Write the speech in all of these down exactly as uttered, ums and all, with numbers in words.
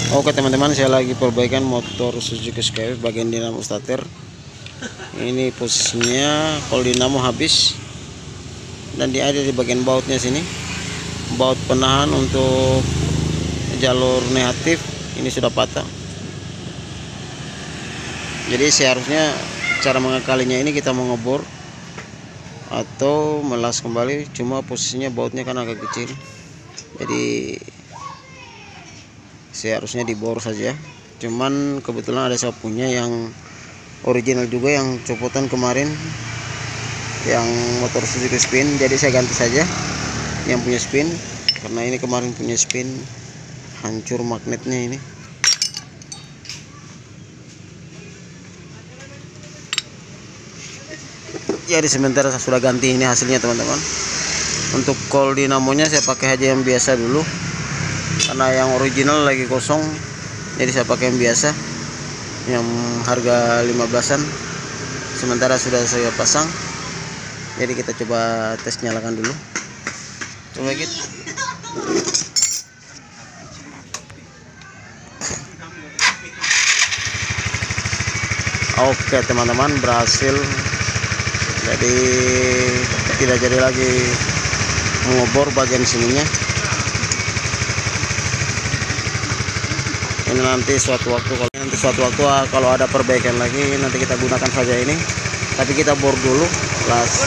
Oke teman-teman, saya lagi perbaikan motor Suzuki Skyline bagian dinamo starter. Ini posisinya kalau dinamo habis dan dia ada di bagian bautnya sini. Baut penahan untuk jalur negatif ini sudah patah. Jadi seharusnya cara mengakalinya ini kita mengebor atau melas kembali, cuma posisinya bautnya kan agak kecil. Jadi seharusnya dibor saja, cuman kebetulan ada saya punya yang original juga yang copotan kemarin yang motor Suzuki spin, jadi saya ganti saja yang punya spin karena ini kemarin punya spin hancur magnetnya ini. Jadi sementara saya sudah ganti ini hasilnya teman-teman. Untuk kol dinamonya saya pakai aja yang biasa dulu karena yang original lagi kosong, jadi saya pakai yang biasa yang harga lima belasan. Sementara sudah saya pasang, jadi kita coba tes nyalakan dulu. Coba gitu. Oke teman-teman, berhasil. Jadi tidak jadi lagi mengobor bagian sininya. Ini nanti suatu waktu kalau nanti suatu waktu kalau ada perbaikan lagi nanti kita gunakan saja ini, tapi kita bor dulu las.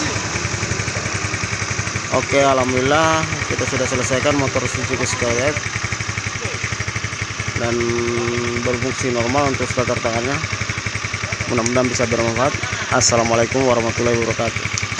Oke, alhamdulillah kita sudah selesaikan motor Suzuki Skyline dan berfungsi normal untuk starter tangannya. Mudah-mudahan bisa bermanfaat. Assalamualaikum warahmatullahi wabarakatuh.